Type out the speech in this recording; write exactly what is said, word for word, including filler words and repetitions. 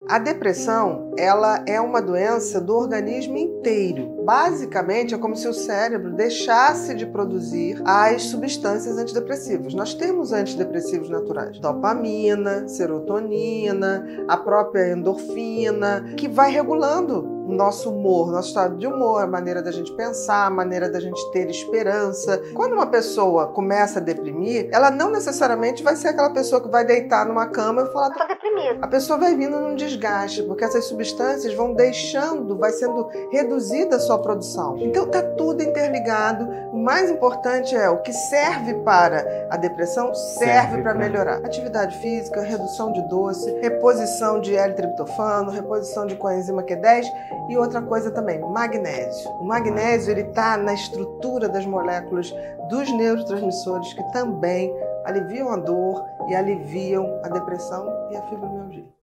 A depressão, ela é uma doença do organismo inteiro. Basicamente, é como se o cérebro deixasse de produzir as substâncias antidepressivas. Nós temos antidepressivos naturais, dopamina, serotonina, a própria endorfina, que vai regulando o nosso humor, nosso estado de humor, a maneira da gente pensar, a maneira da gente ter esperança. Quando uma pessoa começa a deprimir, ela não necessariamente vai ser aquela pessoa que vai deitar numa cama e falar, tô deprimida. A pessoa vai vindo num desgaste, porque essas substâncias vão deixando, vai sendo reduzida a sua produção. Então tá tudo interligado. O mais importante é o que serve para a depressão, serve, serve para melhorar. Atividade física, redução de doce, reposição de L-triptofano, reposição de coenzima Q dez. E outra coisa também, magnésio. O magnésio ele está na estrutura das moléculas dos neurotransmissores que também aliviam a dor e aliviam a depressão e a fibromialgia.